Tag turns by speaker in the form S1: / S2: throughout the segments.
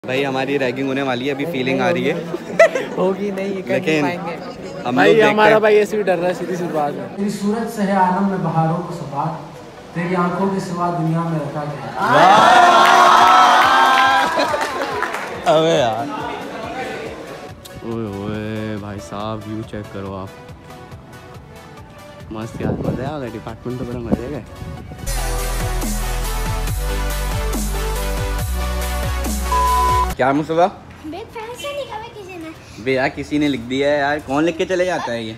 S1: भाई हमारी रैगिंग होने वाली है, अभी फीलिंग आ रही है
S2: होगी नहीं,
S1: लेकिन हम
S2: भाई
S1: लोग
S2: हमारा भाई ऐसे भी डर रहा है, सीधी सी बात है।
S3: तेरी सूरत से है आलम में बहारों को सबात, तेरी आंखों के सिवा दुनिया में रखा गया।
S1: अबे यार, ओए ओए भाई साहब व्यू चेक करो आप, मस्त यार, मजा आ गया। डिपार्टमेंट तो बड़ा मजे का। क्या मुस्तफा? बे यार किसी ने लिख दिया है यार, कौन लिख के चले जाता है ये?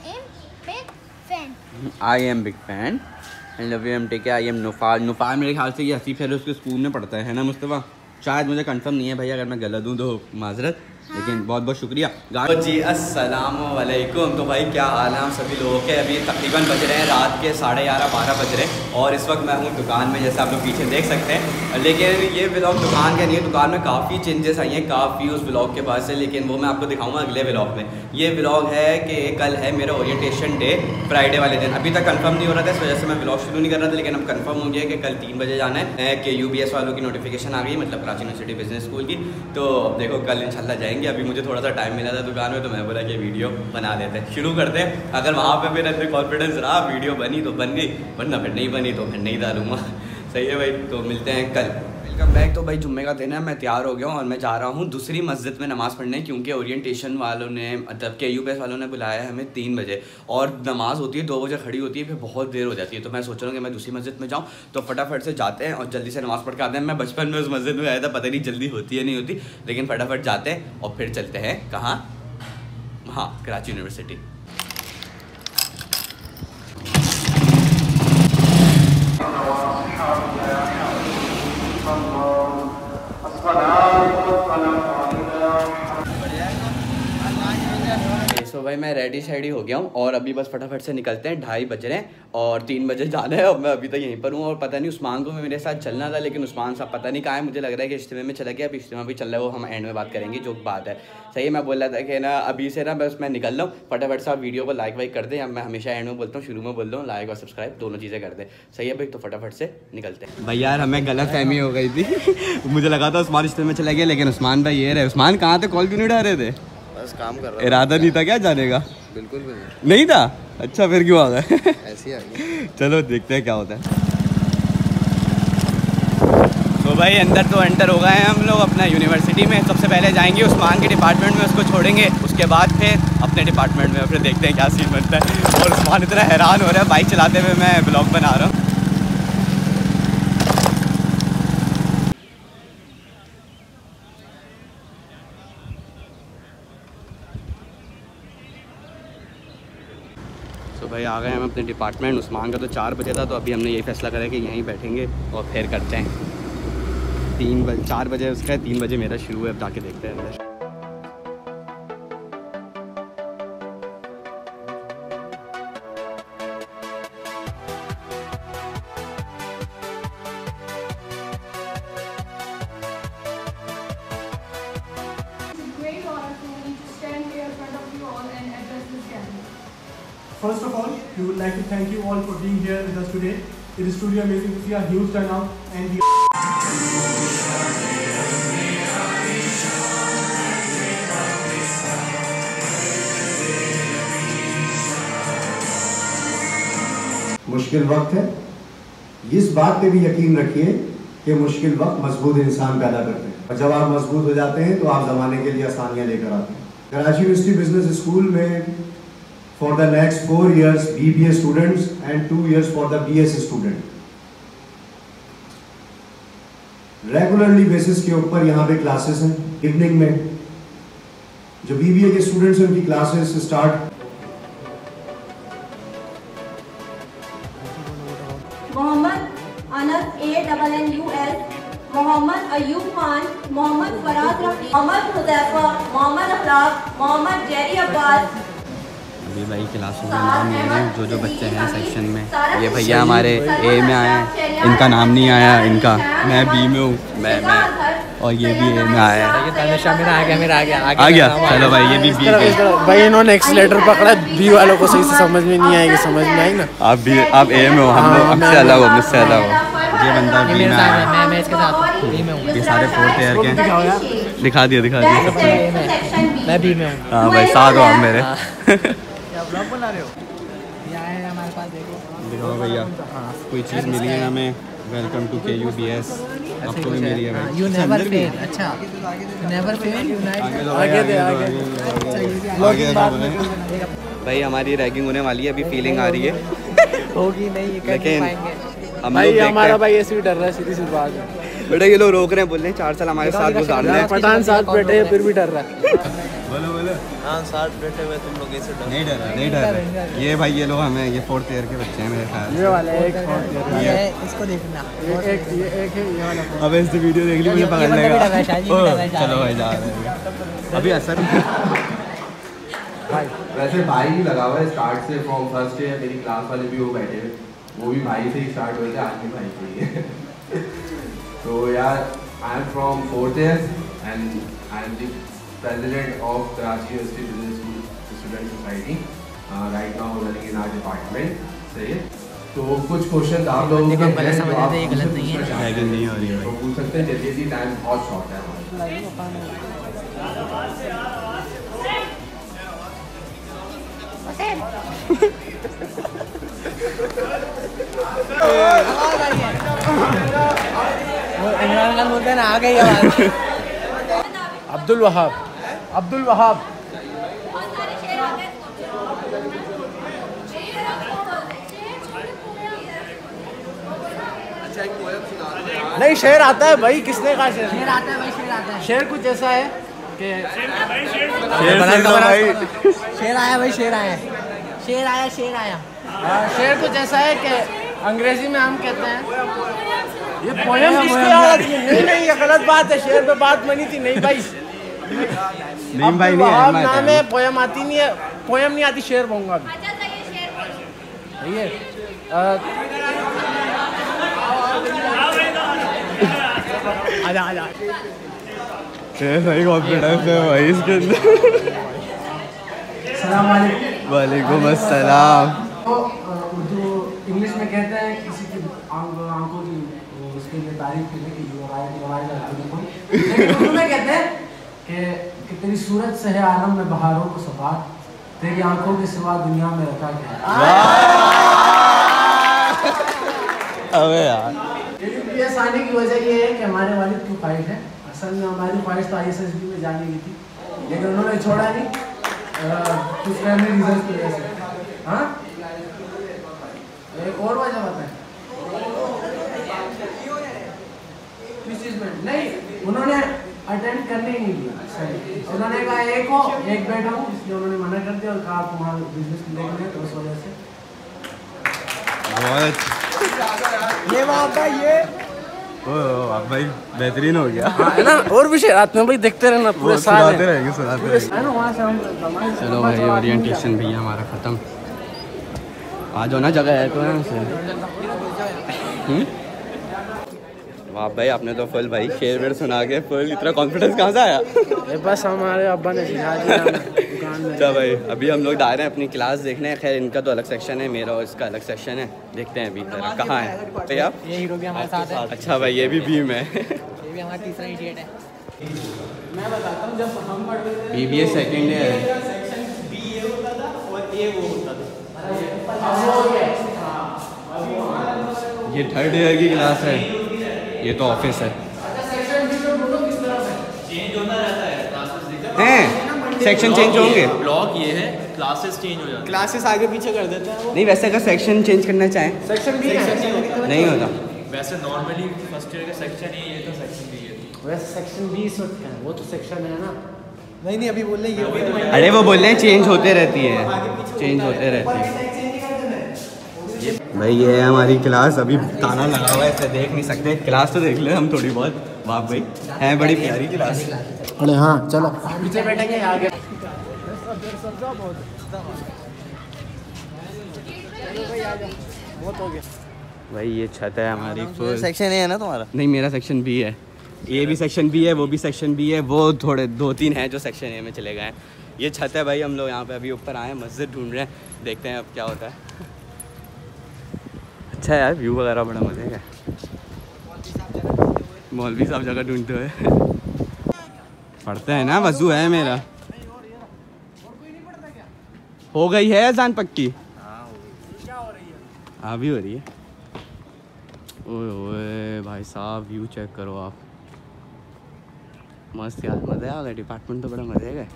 S1: I am big fan and love you M tech, I am नुफार। नुफार मेरे ख्याल से ये हसी फिर उसके स्कूल में पढ़ता है ना मुस्तफा? शायद, मुझे कंफर्म नहीं है भाई, अगर मैं गलत हूँ तो माजरत, लेकिन बहुत बहुत शुक्रिया जी। अस्सलाम वालेकुम। तो भाई क्या हाल है आप सभी लोगों के? अभी तकरीबन बज रहे हैं रात के 11:30-12 बज रहे हैं और इस वक्त मैं हूँ दुकान में, जैसे आप लोग पीछे देख सकते हैं। लेकिन ये व्लॉग दुकान का नहीं है, दुकान में काफ़ी चेंजेस आई हैं काफ़ी उस व्लॉग के बाद से, लेकिन वो मैं आपको दिखाऊंगा अगले व्लॉग में। ये व्लॉग है कि कल है मेरा ओरिएंटेशन डे, फ्राइडे वाले दिन। अभी तक कंफर्म नहीं हो रहा था, इस वजह से मैं व्लॉग शुरू नहीं कर रहा था, लेकिन अब कंफर्म हो गया कि कल 3 बजे जाना है कि UBS वालों की नोटिफिकेशन आ गई, मतलब कराची यूनिवर्सिटी बिजनेस स्कूल की। तो देखो कल इंशाल्लाह जाएंगे। अभी मुझे थोड़ा सा टाइम मिला था दुकान में, तो मैं बोला कि वीडियो बना लेते हैं, शुरू करते हैं। अगर वहाँ पे मेरा अंदर कॉन्फिडेंस रहा, वीडियो बनी तो बन गई, वरना फिर नहीं बनी तो फिर नहीं डालूंगा। सही है भाई, तो मिलते हैं कल। Welcome back. तो भाई जुम्मे का दिन है, मैं तैयार हो गया हूँ और मैं जा रहा हूँ दूसरी मस्जिद में नमाज़ पढ़ने, क्योंकि ओरिएंटेशन वालों ने, मतलब के UBS वालों ने बुलाया है हमें 3 बजे और नमाज़ होती है 2 बजे खड़ी होती है, फिर बहुत देर हो जाती है। तो मैं सोच रहा हूँ कि मैं दूसरी मस्जिद में जाऊँ, तो फटाफट से जाते हैं और जल्दी से नमाज़ पढ़ के आते हैं। मैं बचपन में उस मस्जिद में आया था, पता नहीं जल्दी होती है नहीं होती, लेकिन फटाफट जाते हैं और फिर चलते हैं कहाँ? हाँ, कराची यूनिवर्सिटी। तो भाई मैं रेडी शेडी हो गया हूँ और अभी बस फटाफट से निकलते हैं। 2:30 बज रहे हैं और 3 बजे जाना है और मैं अभी तक यहीं पर हूँ। और पता नहीं उस्मान को मेरे साथ चलना था, लेकिन उस्मान साहब पता नहीं कहाँ है। मुझे लग रहा है कि इज्तिमा में चला गया, अभी इज्तिमा भी चल रहा है, वो हम एंड में बात करेंगे जो बात है। सही है, मैं बोल रहा था कि ना अभी से ना बस मैं निकल रहा हूँ, फटाफट से आप वीडियो को लाइक वाइक कर दें। मैं हमेशा एंड में बोलता हूँ, शुरू में बोलता हूँ लाइक और सब्सक्राइब दोनों चीज़ें कर दें। सही है भाई, तो फटाफट से निकलते हैं। भाई यार हमें गलत फहमी हो गई थी मुझे लगा था उस्मान इज्तिमा में चला गया, लेकिन उस्मान भाई ये रहे। उस्मान कहाँ थे? कॉल क्यों नहीं उठा रहे थे?
S4: बस काम कर रहा,
S1: इरादा नहीं था क्या जाने का?
S4: बिल्कुल भी
S1: नहीं था। अच्छा फिर क्यों आ गए?
S4: ऐसे ही आ गया।
S1: चलो देखते हैं क्या होता है। तो भाई अंदर तो एंटर हो गए हैं हम लोग अपना यूनिवर्सिटी में। सबसे पहले जाएंगे उस्मान के डिपार्टमेंट में, उसको छोड़ेंगे, उसके बाद फिर अपने डिपार्टमेंट में, फिर देखते हैं क्या सीन बनता है। और उस्मान इतना हैरान हो रहा है बाइक चलाते हुए, मैं ब्लॉग बना रहा हूँ। तो भाई आ गए हम अपने डिपार्टमेंट। उस्मान का तो 4 बजे था, तो अभी हमने यही फैसला करा कि यहीं बैठेंगे और फिर करते हैं। 4 बजे उसका है, 3 बजे मेरा शुरू है। अब जाके देखते हैं अंदर।
S5: First of all, we would like to thank you all for being here with us today. It is truly amazing to see a huge turnout and
S6: मुश्किल वक्त है, इस बात पे भी यकीन रखिए कि मुश्किल वक्त मजबूत इंसान पैदा करते हैं, और जब आप मजबूत हो जाते हैं तो आप ज़माने के लिए आसानियाँ लेकर आते हैं। कराची यूनिवर्सिटी बिजनेस स्कूल में for the next 4 years BBA students and 2 years for the BS student, regularly basis के ऊपर यहाँ पे क्लासेस हैं। इवनिंग में जो BBA के स्टूडेंट्स हैं उनकी classes start.
S7: Mohammad Anas ANNUS, Mohammad Ayub Khan, Mohammad Faraz Rafi, Mohammad Hudaifa, Mohammad Akhlaq, Mohammad Jerry Abbas.
S1: अभी भाई क्लासों का नाम नहीं है, जो बच्चे हैं सेक्शन में। ये भैया हमारे A में आए हैं, इनका नाम नहीं आया, इनका मैं B में हूँ, मैं और ये भी A में आया है। आ गया। चलो भाई ये भी B में।
S2: भाई इन्होंने एक्सीलेटर पकड़ा, B वालों को सही से समझ में नहीं आएगी, समझ में आई ना?
S1: आप A में हो, हम लोग आपसे अलग हो, मुझसे अलग हो। ये बंदा बी में आया।
S2: मैं इसके साथ बी में हूँ।
S1: ये सारे 4th ईयर के हैं। दिखा दिया
S2: मैं बी में हूँ।
S1: हाँ भाई साथ हो आप मेरे।
S2: क्या ब्लॉग बना रहे हो? ये आए हैं हमारे पास, देखो
S1: दिखाओ भैया कोई चीज़ मिली है हमें। Welcome to KUBS। आपको भी मिली है भाई।
S2: You never fail. अच्छा नेवर फेल यूनाइट।
S1: आगे दे आगे भाई हमारी रैगिंग होने वाली है, अभी फीलिंग आ रही है।
S2: होगी नहीं, ये कर
S1: लेकिन
S2: पाएंगे
S1: हम
S2: भाई।
S1: लोग
S2: हमारा
S1: देखते
S2: भाई ऐसे भी डर रहा है, सीधी सी बात है।
S1: हैं बेटा, ये लोग रोक रहे हैं, बोल रहे हैं 4 साल हमारे साथ गुजारना है।
S2: पठान साथ बैठे हैं फिर भी डर रहा है।
S1: बोलो बोलो।
S4: हाँ साथ बैठे हुए तुम लोग ऐसे
S1: नहीं डर रहा, नहीं डर रहा। ये भाई ये लोग हमें, ये 4th ईयर के बच्चे हैं मेरे ख्याल
S2: ये वाला एक
S1: ये
S2: इसको देखना, ये एक है ये वाला।
S1: अब इस वीडियो देख ली मुझे पकड़
S2: ये बंदा
S1: लेगा।
S2: भी डर रहा है, शायद ये भी डर रहा है।
S1: चलो भाई जा रहे हैं अभी असर।
S8: वैसे भाई ही लगा हुआ है स्टार्ट से, फ्रॉम फर्स्ट ईयर। मेरी क्लास वाले भी वो बैठे हुए, वो भी भाई से ही स्टार्ट हुए थे, आज भी भाई से ही है। तो यार I am from 4th year and I am the president of Karachi university business school student society. Right now running in our department. सही है। तो कुछ क्वेश्चन आप लोगों के हैं जो आप
S2: ये गलत नहीं है।
S1: रैगिंग नहीं हो रही है
S8: तो पूछ सकते हैं, जल्दी जल्दी, टाइम बहुत शॉर्ट है हमारा।
S2: इमरान खान बोलते हैं ना, आ गई आवाज। अब्दुल वहाब, अब्दुल वहाब। नहीं शेर आता है भाई, किसने कहा शेर? शेर आता है भाई, शेर आता है। शेर कुछ ऐसा है कि शेर आया भाई, शेर आया, शेर आया, शेर आया। शेर कुछ ऐसा है कि अंग्रेजी में हम कहते हैं ये पोयम किसकी आवाज में? नहीं नहीं, ये गलत बात है। शेर पे बात बनी थी। नहीं भाई,
S1: नहीं भाई नहीं
S2: वहाब
S1: है।
S2: नाम है, पोयम आती नहीं है, पोयम नहीं आती, शेर बोलूंगा अभी। सही है। आजा आजा।
S1: सही कॉन्फिडेंस है भाई इसके अंदर।
S3: सलाम वालेकुम।
S1: वालेकुम अस्सलाम।
S3: तो उर्दू इंग्लिश में कहते हैं किसी की आंखों की उसके लिए तारीफ के लिए कि लेकिन उर्दू में कहते हैं कि तेरी सूरत से है आलम में बहारों को सफार, तेरी आंखों के सिवा दुनिया में रखा गया।
S1: अबे यार
S3: KUBS आने की वजह ये है कि हमारे वालिद की ख्वाहिश है। असल में हमारी ख्वाहिश तो ISSB में जाने की थी, लेकिन उन्होंने छोड़ा नहीं, कुछ फैमिली रीजंस की वजह से। हाँ, एक और वजह बताएं किस चीज़ में? नहीं, उन्होंने अटेंड करने ही नहीं दिया। उन्होंने कहा एक हो एक बैठा हूँ, इसलिए उन्होंने मना कर दिया और कहा तुम्हारा बिजनेस देखना है, तो उस वजह से
S2: ये वहाँ का ये
S1: अब भाई बेहतरीन हो गया
S2: है ना। और भी शेर आते हैं भाई, देखते रहना पूरे साल
S1: सुनाते रहेंगे सुनाते रहेंगे।
S3: है ना। वहाँ से हम
S1: चलो भाई ओरिएंटेशन भी हमारा ख़त्म। आ जाओ ना, जगह है तो यहाँ से। वाह भाई आपने तो फुल भाई शेर वेर सुना के फुल, इतना कॉन्फिडेंस कहाँ से आया?
S2: ये बस हमारे अब्बा ने सिखा दिया दुकान में।
S1: अच्छा भाई अभी हम लोग जा रहे हैं अपनी क्लास देखने। खैर इनका तो अलग सेक्शन है, मेरा और इसका अलग सेक्शन है। देखते हैं अभी जरा कहाँ है तो आप।
S2: ये हीरो भी हमारे साथ है।
S1: अच्छा भाई ये भी बीम है।
S2: ये भी हमारा तीसरा इडियट है।
S3: मैं बताता हूँ, जब हम पढ़ते थे
S1: BBA सेकेंड ईयर है। ये 3rd ईयर की क्लास है, ये तो ऑफिस है। हैं सेक्शन चेंज होंगे,
S9: ब्लॉक ये है, क्लासेस चेंज हो जाती
S2: क्लासेस आगे पीछे कर देते हैं वो।
S1: नहीं वैसे अगर सेक्शन चेंज करना चाहें
S2: सेक्शन भी
S1: नहीं होता।
S9: है। वैसे नॉर्मली फर्स्ट ईयर का सेक्शन ही ये तो सेक्शन भी है।
S3: वैसे सेक्शन 20 होता है, वो तो सेक्शन है ना।
S2: नहीं नहीं, अभी बोल रहे ये
S1: अरे वो बोल रहे हैं चेंज होते रहती है, चेंज होते रहती है। भाई ये है हमारी क्लास, अभी ताला लगा हुआ है इसे देख नहीं सकते। क्लास तो देख ले हम थोड़ी बहुत। वाह भाई है बड़ी प्यारी क्लास।
S3: अरे हाँ चलो पीछे बैठेंगे आगे।
S1: भाई ये छत है हमारी फुल।
S4: सेक्शन है ना तुम्हारा?
S1: नहीं मेरा सेक्शन बी है, ये भी सेक्शन बी है, वो भी सेक्शन बी है, वो थोड़े 2-3 हैं जो सेक्शन ए में चले गए हैं। ये छत है भाई, हम लोग यहाँ पे अभी ऊपर आए हैं, मस्जिद ढूंढ रहे हैं, देखते हैं अब क्या होता है। अच्छा है यार, व्यू वगैरह बड़ा मजे का। मौलवी साहब जगह ढूंढते हुए पढ़ते हैं ना, वजू है मेरा। हो गई है अजान पक्की? हाँ भी हो रही है। ओए ओए भाई साहब, व्यू चेक करो आप, मस्त यार, मज़ा आ गया। डिपार्टमेंट तो बड़ा मज़े का है।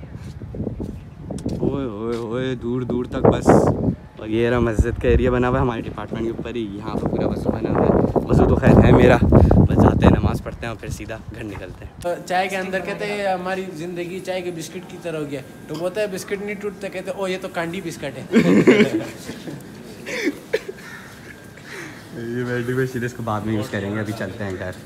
S1: ओए ओए ओए, दूर दूर तक बस। और ये रहा मस्जिद का एरिया बना हुआ है हमारे डिपार्टमेंट के ऊपर ही। यहाँ पर पूरा वज़ू बना हुआ है। वज़ू तो खैर है मेरा, बस जाते हैं नमाज़ पढ़ते हैं और फिर सीधा घर निकलते हैं।
S2: तो चाय के अंदर कहते हैं हमारी ज़िंदगी चाय के बिस्किट की तरह हो गया। तो बोलते हैं बिस्किट नहीं टूटते, कहते ओ ये तो कांडी बिस्किट है।
S1: ये बैटरी पे सीधे इसको बाद में यूज़ करेंगे, अभी चलते हैं घर।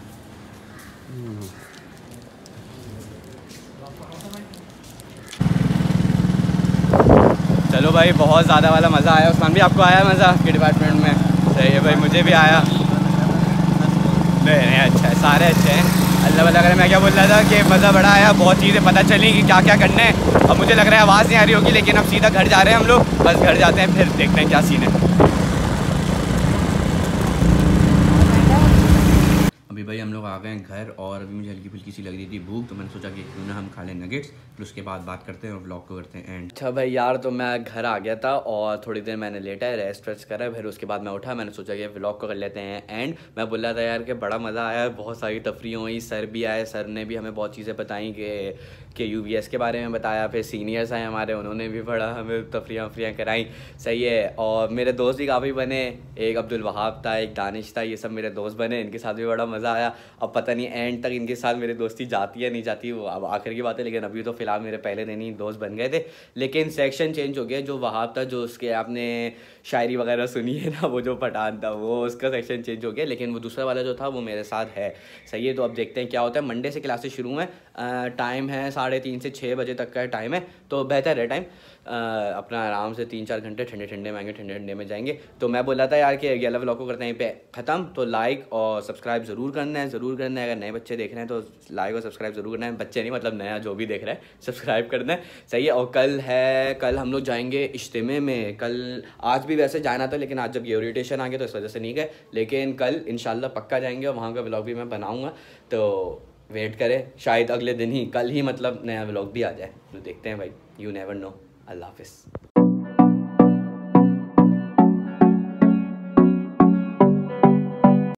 S1: चलो भाई, बहुत ज़्यादा वाला मज़ा आया। उस्मान भी आपको आया मज़ा के डिपार्टमेंट में? सही है भाई, मुझे भी आया। नहीं अच्छा है, सारे अच्छे हैं। अल्लाह वाला करे। मैं क्या बोल रहा था कि मज़ा बड़ा आया, बहुत चीज़ें पता चली कि क्या क्या करना है। अब मुझे लग रहा है आवाज़ नहीं आ रही होगी, लेकिन अब सीधा घर जा रहे हैं हम लोग। बस घर जाते हैं, फिर देखते हैं क्या सीन है। अभी भाई हम लोग आ गए हैं घर, और अभी मुझे हल्की फुल्की सी लग रही थी भूख, तो मैंने सोचा कि क्यों ना हम खा लें नगेट्स, फिर उसके बाद बात करते हैं और व्लॉग को करते हैं एंड। अच्छा भाई यार, तो मैं घर आ गया था और थोड़ी देर मैंने लेटा है, रेस्ट वेस्ट करा, फिर उसके बाद मैं उठा, मैंने सोचा कि व्लॉग को कर लेते हैं एंड। मैं बोल रहा था यार कि बड़ा मज़ा आया, बहुत सारी तफरी हुई, सर भी आए, सर ने भी हमें बहुत चीज़ें बताई कि UVS के बारे में बताया, फिर सीनियर्स आए हमारे, उन्होंने भी बड़ा हमें तफरियाँ कराई। सही है। और मेरे दोस्त भी काफ़ी बने, एक अब्दुल वहाब था, एक दानिश था, ये सब मेरे दोस्त बने, इनके साथ भी बड़ा मज़ा आया। अब पता नहीं एंड तक इनके साथ मेरी दोस्ती जाती है नहीं जाती, वो अब आखिर की बात है, लेकिन अभी तो फ़िलहाल मेरे पहले दिन ही दोस्त बन गए थे। लेकिन सेक्शन चेंज हो गया, जो वहाब था, जो उसके आपने शायरी वगैरह सुनी है ना, वो जो पठान था, वो उसका सेक्शन चेंज हो गया, लेकिन वो दूसरा वाला जो था वो मेरे साथ है। सही है। तो अब देखते हैं क्या होता है। मंडे से क्लासेस शुरू हैं, टाइम है 3:30 से 6 बजे तक का टाइम है, तो बेहतर है टाइम। अपना आराम से 3-4 घंटे ठंडे ठंडे में आएंगे, ठंडे ठंडे में जाएंगे। तो मैं बोला था यार कि ये वाला व्लॉग को करते हैं पे ख़त्म। तो लाइक और सब्सक्राइब ज़रूर करना है, ज़रूर करना है। अगर नए बच्चे देख रहे हैं तो लाइक और सब्सक्राइब ज़रूर करना है। बच्चे नहीं, मतलब नया जो भी देख रहा है सब्सक्राइब करना है। सही है। और कल हम लोग जाएंगे इज्तिमे में। कल, आज भी वैसे जाना था, लेकिन आज जब ये ओरिएंटेशन आ गया तो इस वजह से नहीं गए, लेकिन कल इंशाल्लाह पक्का जाएंगे और वहाँ का व्लॉग भी मैं बनाऊँगा। तो वेट करें, शायद अगले दिन ही, कल ही मतलब नया व्लॉग भी आ जाए। तो देखते हैं भाई, यू नेवर नो। अल्लाह हाफिज़।